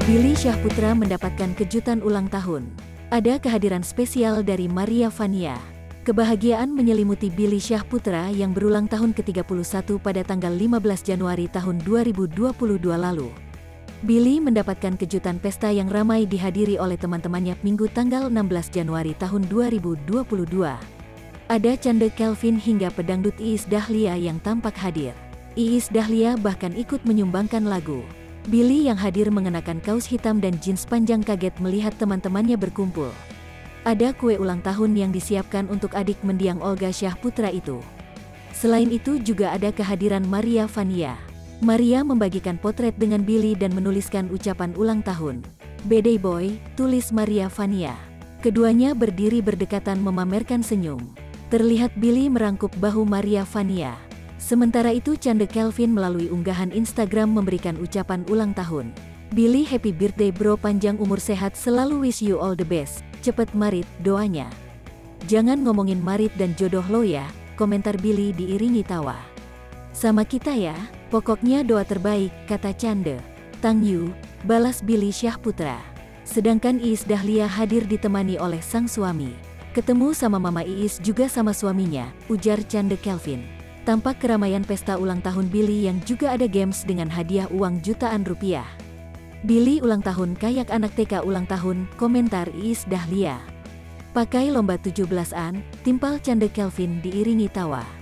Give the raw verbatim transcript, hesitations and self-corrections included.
Billy Syahputra mendapatkan kejutan ulang tahun. Ada kehadiran spesial dari Maria Vania. Kebahagiaan menyelimuti Billy Syahputra yang berulang tahun ke tiga puluh satu pada tanggal lima belas Januari tahun dua ribu dua puluh dua lalu. Billy mendapatkan kejutan pesta yang ramai dihadiri oleh teman-temannya Minggu tanggal enam belas Januari tahun dua ribu dua puluh dua. Ada Chande Kelvin hingga pedangdut Iis Dahlia yang tampak hadir. Iis Dahlia bahkan ikut menyumbangkan lagu. Billy yang hadir mengenakan kaos hitam dan jeans panjang kaget melihat teman-temannya berkumpul. Ada kue ulang tahun yang disiapkan untuk adik mendiang Olga Syahputra itu. Selain itu juga ada kehadiran Maria Vania. Maria membagikan potret dengan Billy dan menuliskan ucapan ulang tahun. "Birthday boy," tulis Maria Vania. Keduanya berdiri berdekatan memamerkan senyum. Terlihat Billy merangkup bahu Maria Vania. Sementara itu Chande Kelvin melalui unggahan Instagram memberikan ucapan ulang tahun. "Billy happy birthday bro, panjang umur sehat selalu, wish you all the best. Cepet marit, doanya. Jangan ngomongin marit dan jodoh lo ya," komentar Billy diiringi tawa. "Sama kita ya, pokoknya doa terbaik," kata Chande. "Thank you," balas Billy Syahputra. Sedangkan Iis Dahlia hadir ditemani oleh sang suami. "Ketemu sama Mama Iis juga sama suaminya," ujar Chande Kelvin. Tampak keramaian pesta ulang tahun Billy yang juga ada games dengan hadiah uang jutaan rupiah. "Billy ulang tahun kayak anak T K ulang tahun," komentar Iis Dahlia. "Pakai lomba tujuh belasan," timpal Chande Kelvin diiringi tawa.